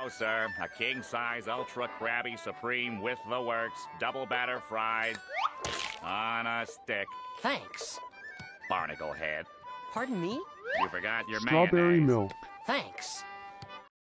go, sir. A king-size Ultra Krabby Supreme with the works. Double batter fried. On a stick. Thanks. Barnacle head. Pardon me? You forgot your Strawberry mayonnaise. milk. Thanks.